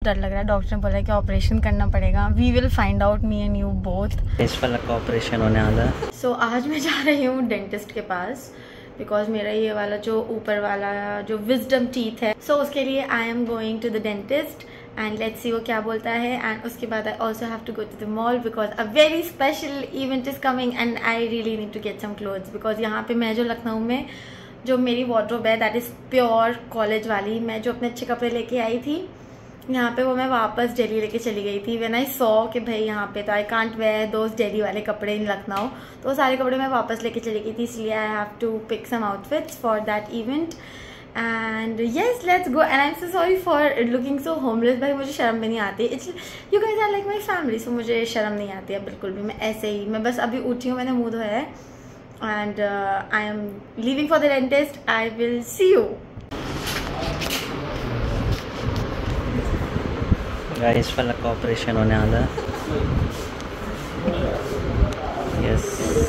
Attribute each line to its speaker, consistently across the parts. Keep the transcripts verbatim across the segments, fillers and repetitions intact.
Speaker 1: डर लग रहा है। डॉक्टर ने बोला कि ऑपरेशन करना पड़ेगा। We will find out, me and you both.
Speaker 2: इस फलक का ऑपरेशन होने वाला है।
Speaker 1: सो आज मैं जा रही हूँ डेंटिस्ट के पास, बिकॉज मेरा ये वाला जो ऊपर वाला जो विजडम टीथ है, सो so, उसके लिए I am going to the dentist and let's see वो क्या बोलता है। एंड उसके बाद I also have to go to the mall because a very special event is coming and I really need to get some clothes. Because यहाँ पे मैं जो लखनऊ में जो मेरी वार्डरोब है दैट इज़ प्योर कॉलेज वाली, मैं जो अपने अच्छे कपड़े लेके आई थी यहाँ पे वो मैं वापस दिल्ली लेके चली गई थी। व्हेन आई सॉ कि भाई यहाँ पे तो I can't wear those Delhi वाले कपड़े इन लखनऊ, तो वो सारे कपड़े मैं वापस लेके चली गई थी। इसलिए I have to pick some outfits for that event and yes let's go. And I am so sorry for looking so homeless. भाई मुझे शर्म भी नहीं आती। It's you guys are like my family, so मुझे शर्म नहीं आती है बिल्कुल भी। मैं ऐसे ही, मैं बस अभी उठी हूँ, मैंने मुँह धोया है and I am leaving for the dentist. I will see you
Speaker 2: guys. Falak का ऑपरेशन होने वाला है। Yes,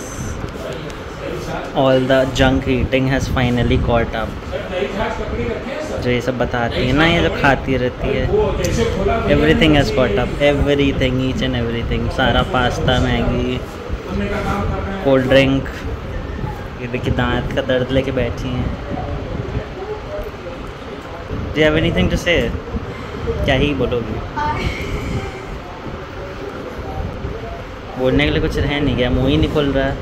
Speaker 2: all the junk eating has finally caught up. जो ये सब बताती है ना, ये जो खाती रहती है, everything has caught up, everything, each and everything. सारा पास्ता, मैगी, कोल्ड ड्रिंक। ये देखिए दांत का दर्द लेके बैठी हैं। Do you have anything to say? क्या ही बोलोगी? बोलने के लिए कुछ रह नहीं गया, मुंह ही नहीं खुल रहा है।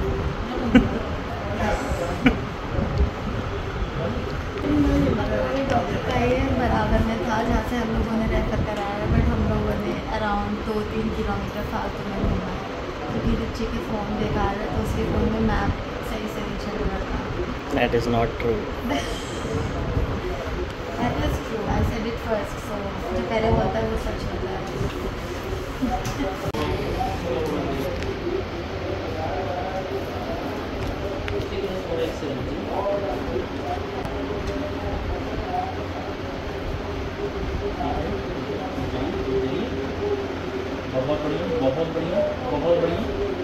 Speaker 1: बराबर में था जहाँ से हम लोगों ने रेफर कराया, बट हम लोगों ने अराउंड दो तीन किलोमीटर फालतू में घूमा क्योंकि बच्चे के फ़ोन बेकार है, तो उसके फ़ोन में मैप सही से नहीं चल रहा था।
Speaker 2: That is not true.
Speaker 1: That is true. I said it first. So जो पहले बोलता है वो सच होता है।
Speaker 2: बहुत बढ़िया, बहुत बढ़िया, बहुत बढ़िया।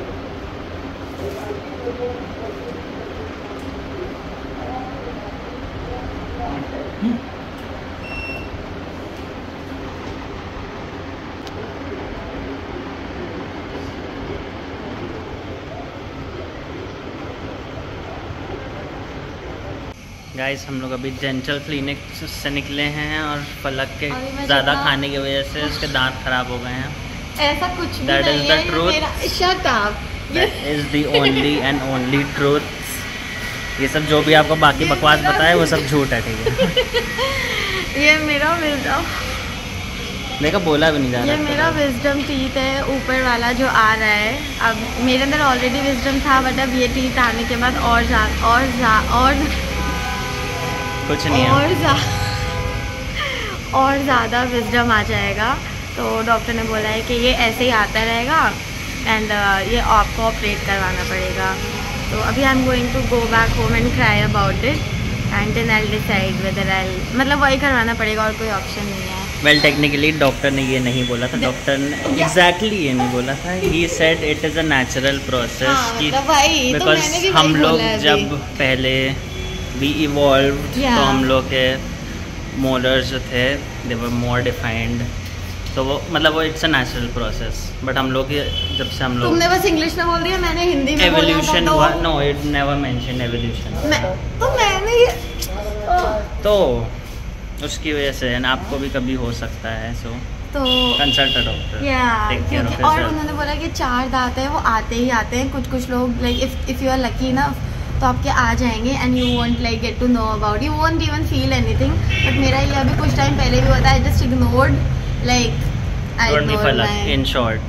Speaker 2: गाइस हम लोग अभी डेंटल क्लिनिक से निकले हैं और फलक के ज़्यादा खाने की वजह से उसके दांत खराब हो गए हैं।
Speaker 1: ऐसा कुछ भी
Speaker 2: That
Speaker 1: नहीं
Speaker 2: is the
Speaker 1: है।
Speaker 2: truth.
Speaker 1: मेरा shut up.
Speaker 2: That is the only and only truth. ये सब जो भी आपको बाकी बकवास बताए वो सब झूठ है, ठीक है?
Speaker 1: ये मेरा विजडम,
Speaker 2: देखो बोला भी नहीं जा रहा।
Speaker 1: ये मेरा विजडम टीथ है ऊपर वाला जो आ रहा है। अब मेरे अंदर ऑलरेडी विजडम था, बट अब ये टीथ आने के बाद और जा और जा और
Speaker 2: कुछ नहीं
Speaker 1: और
Speaker 2: है।
Speaker 1: जा, और ज़्यादा विजडम आ जाएगा। तो डॉक्टर ने बोला है कि ये ऐसे ही आता रहेगा एंड uh, ये आपको ऑपरेट करवाना पड़ेगा। तो अभी I am going to go back home and cry about it and then I decide whether I, मतलब वही करवाना पड़ेगा और कोई ऑप्शन नहीं है।
Speaker 2: वेल टेक्निकली डॉक्टर ने ये नहीं बोला था। डॉक्टर ने एग्जैक्टली exactly ये नहीं बोला था। He said it is a natural process कि बिकॉज हम लोग जब पहले वी इवॉल्व्ड तो हम लोग के मोलर्स जो थे दे वर मोर डिफाइंड, तो वो मतलब वो it's a natural process. But हम लोग जब से हम लोग,
Speaker 1: तुमने बस इंग्लिश में बोल दिया, मैंने हिंदी में
Speaker 2: एवोल्यूशन हुआ। No it never mention evolution.
Speaker 1: तो मैंने ये
Speaker 2: तो उसकी वजह से ना आपको भी कभी हो सकता है। सो
Speaker 1: तो
Speaker 2: कंसल्ट अ डॉक्टर।
Speaker 1: या
Speaker 2: क्योंकि
Speaker 1: और उन्होंने बोला कि चार दांत हैं वो आते ही आते हैं। कुछ कुछ लोग like if if you are lucky ना तो आपके आ जाएंगे and you won't like get to know about, you won't even feel anything. But मेरा ये अभी कुछ टाइम पहले भी होता है, just ignored like I ignored my
Speaker 2: in short.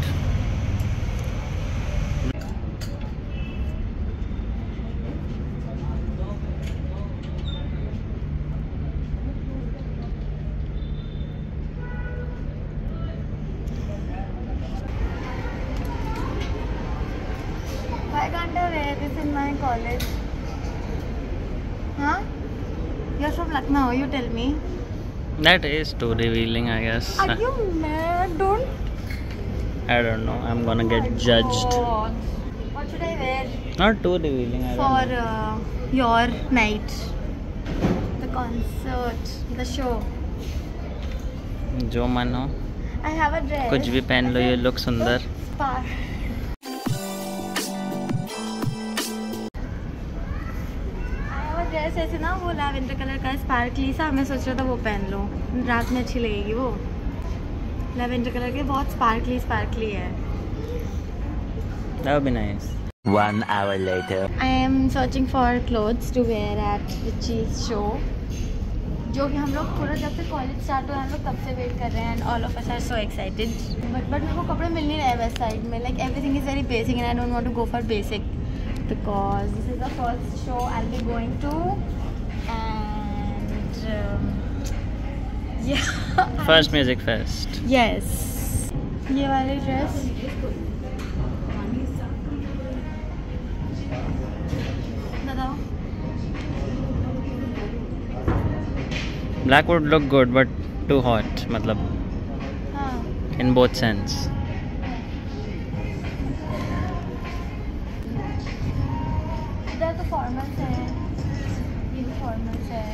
Speaker 1: Why can't I wear this in my college? Huh? You're from Lucknow, you tell me.
Speaker 2: That is too revealing, I guess.
Speaker 1: Are you mad? Don't.
Speaker 2: I don't know. I'm gonna get judged.
Speaker 1: God. What should I wear?
Speaker 2: Not too revealing. I
Speaker 1: For
Speaker 2: don't know.
Speaker 1: uh, your night, the concert, the show.
Speaker 2: जो मन हो।
Speaker 1: I have a dress.
Speaker 2: कुछ भी पहन लो, ये look सुंदर।
Speaker 1: Dress ऐसे ना वो लैवेंडर कलर का स्पार्कली सा, मैं सोच रहा था वो पहन लो, रात में अच्छी लगेगी। वो लैवेंडर कलर के बहुत स्पार्कली स्पार्कली है।
Speaker 2: That would be nice.
Speaker 3: One hour later.
Speaker 1: I am searching for clothes to wear at Richie's show, जो कि हम लोग पूरा जब से कॉलेज स्टार्ट हुआ हम लोग तब से वेट कर रहे हैं and all of us are so excited. But but मेरे को कपड़े मिल नहीं रहे वेस्ट साइड में, like everything is very basic and I don't want to go for basic because this is the first show I'll be going to and um, yeah
Speaker 2: First music fest.
Speaker 1: Yes, ये वाली dress बताओ।
Speaker 2: Black would look good but too hot, मतलब
Speaker 1: हाँ
Speaker 2: in both sense.
Speaker 1: इधर तो formals है, ये भी फॉर्मल्स है।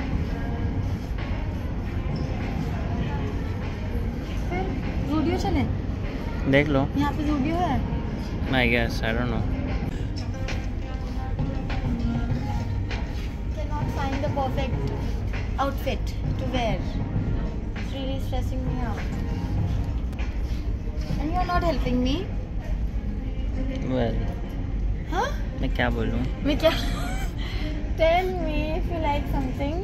Speaker 1: फिर ज़ूडियो चले,
Speaker 2: देख लो,
Speaker 1: यहाँ पे ज़ूडियो है।
Speaker 2: I guess, I don't know.
Speaker 1: Cannot find the perfect outfit to wear. It's really stressing me out. And you are not helping me.
Speaker 2: Well,
Speaker 1: Huh?
Speaker 2: मैं क्या बोलूँ?
Speaker 1: मैं क्या? Tell me if you like something.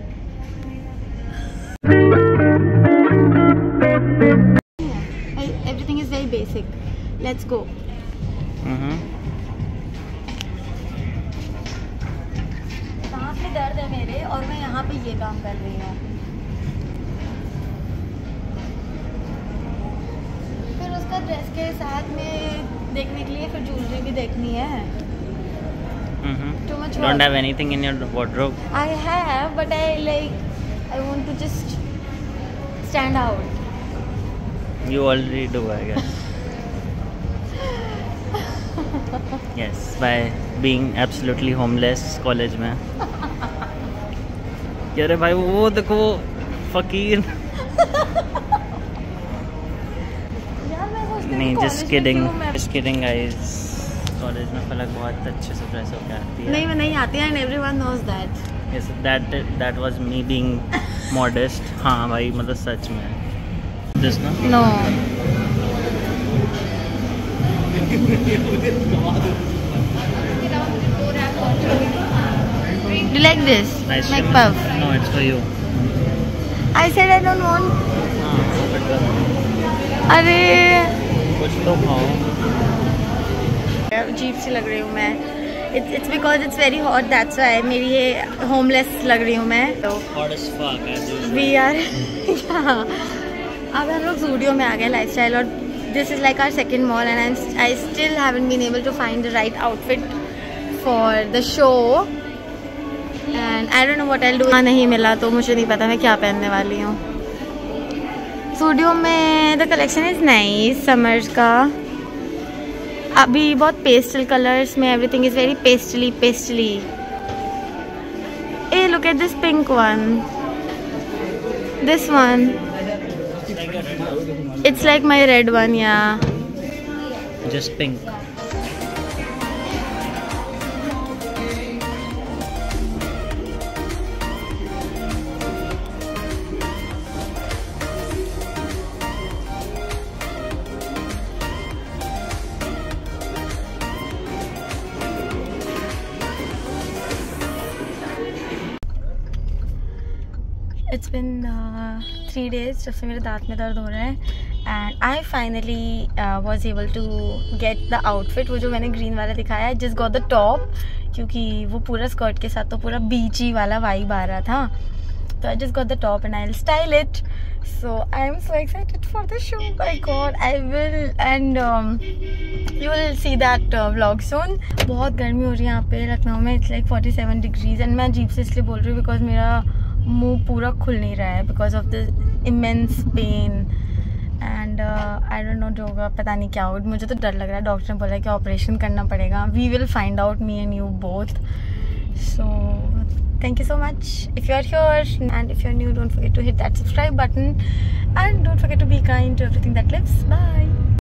Speaker 1: Everything is very basic. Let's go.
Speaker 2: हम्म।
Speaker 1: सांस में दर्द है मेरे और मैं यहाँ पे ये काम कर रही हूँ। फिर उसका ड्रेस के साथ में देखने के लिए फिर ज्वेलरी भी देखनी है।
Speaker 2: हम्म।
Speaker 1: Too much
Speaker 2: Don't
Speaker 1: work.
Speaker 2: have anything in your wardrobe?
Speaker 1: I have, but I like. I want to just stand out.
Speaker 2: You already do, I guess. Yes, by being absolutely homeless college में। अरे भाई वो देखो फकीर। नहीं, just kidding, just kidding guys. College में फलक बहुत अच्छे से ड्रेस होकर आती है।
Speaker 1: नहीं, मैं नहीं आती है and everyone knows that.
Speaker 2: Yes, that that was me being modest. हाँ भाई, मतलब सच में। This ना?
Speaker 1: No. Do you like this?
Speaker 2: Nice
Speaker 1: Like
Speaker 2: shimmer.
Speaker 1: puff.
Speaker 2: No, it's for you.
Speaker 1: I said I don't want.
Speaker 2: हाँ, but
Speaker 1: अरे
Speaker 2: कुछ तो खाओ।
Speaker 1: अजीब सी लग रही हूँ मैं। It's it's because it's very hot. That's why मेरी ये homeless लग रही हूँ मैं। तो
Speaker 2: Hot as fuck as usual.
Speaker 1: we are yeah. अब हम लोग ज़ूडियो में आ गए लाइफस्टाइल और this is like our second mall and I'm, I still haven't been able to find the right outfit for the show and I don't know what I'll do. हाँ नहीं मिला तो मुझे नहीं पता मैं क्या पहनने वाली हूँ। ज़ूडियो में the collection is nice summers का। अभी बहुत पेस्टल कलर्स में everything is very pastely pastely. Hey, look at this pink one. This one. It's like my red one, yeah.
Speaker 2: Just pink.
Speaker 1: It's been uh, three days जब से मेरे दांत में दर्द हो रहा है and I finally uh, was able to get the outfit. वो जो मैंने green वाला दिखाया है, just got the top क्योंकि वो पूरा स्कर्ट के साथ तो पूरा बीची वाला वाइब आ रहा था, तो I just got the top and I'll style it. So I am so excited for the show. My God, I will and um, you will see that uh, vlog soon. बहुत गर्मी हो रही है यहाँ पे लखनऊ में. It's like forty-seven degrees and मैं अजीब से इसलिए बोल रही हूँ because मेरा मुंह पूरा खुल नहीं रहा है because of the immense pain and uh, I don't know जो होगा पता नहीं क्या होगा. मुझे तो डर लग रहा है. डॉक्टर ने बोला कि ऑपरेशन करना पड़ेगा. We will find out, me and you both. So thank you so much. If you are here and if you are new, don't forget to hit that subscribe button and don't forget to be kind to everything that lives. Bye.